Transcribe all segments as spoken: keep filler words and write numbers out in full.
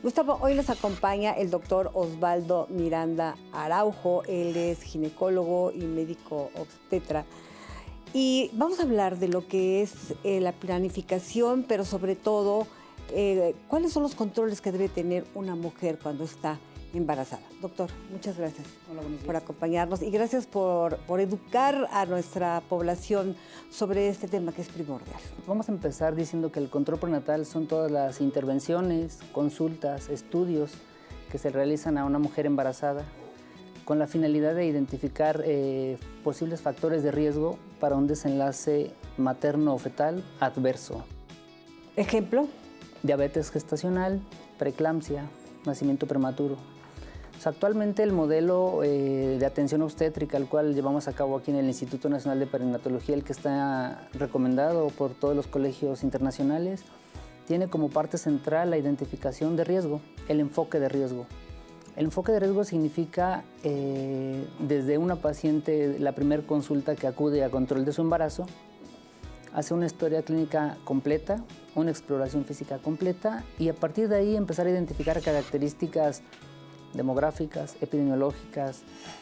Gustavo, hoy nos acompaña el doctor Osvaldo Miranda Araujo. Él es ginecólogo y médico obstetra. Y vamos a hablar de lo que es eh, la planificación, pero sobre todo, eh, cuáles son los controles que debe tener una mujer cuando está embarazada. Doctor, muchas gracias Hola, buenos días. por acompañarnos y gracias por, por educar a nuestra población sobre este tema que es primordial. Vamos a empezar diciendo que el control prenatal son todas las intervenciones, consultas, estudios que se realizan a una mujer embarazada con la finalidad de identificar eh, posibles factores de riesgo para un desenlace materno o fetal adverso. ¿Ejemplo? Diabetes gestacional, preeclampsia, nacimiento prematuro. O sea, actualmente el modelo eh, de atención obstétrica, el cual llevamos a cabo aquí en el Instituto Nacional de Perinatología, el que está recomendado por todos los colegios internacionales, tiene como parte central la identificación de riesgo, el enfoque de riesgo. El enfoque de riesgo significa eh, desde una paciente, la primera consulta que acude a control de su embarazo, hace una historia clínica completa, una exploración física completa y a partir de ahí empezar a identificar características demográficas, epidemiológicas,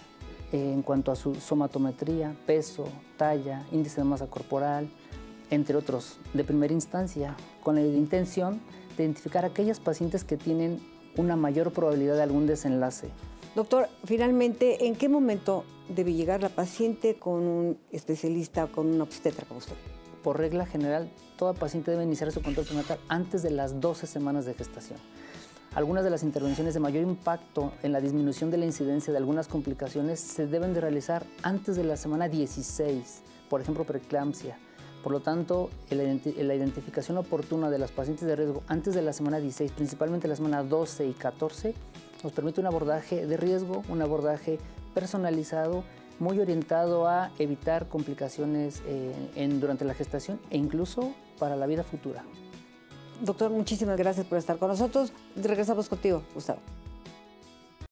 eh, en cuanto a su somatometría, peso, talla, índice de masa corporal, entre otros, de primera instancia, con la intención de identificar aquellas pacientes que tienen una mayor probabilidad de algún desenlace. Doctor, finalmente, ¿en qué momento debe llegar la paciente con un especialista o con un obstetra como usted? Por regla general, toda paciente debe iniciar su control prenatal antes de las doce semanas de gestación. Algunas de las intervenciones de mayor impacto en la disminución de la incidencia de algunas complicaciones se deben de realizar antes de la semana dieciséis, por ejemplo, preeclampsia. Por lo tanto, la identificación oportuna de las pacientes de riesgo antes de la semana dieciséis, principalmente la semana doce y catorce, nos permite un abordaje de riesgo, un abordaje personalizado, muy orientado a evitar complicaciones eh, en, durante la gestación e incluso para la vida futura. Doctor, muchísimas gracias por estar con nosotros. Regresamos contigo, Gustavo.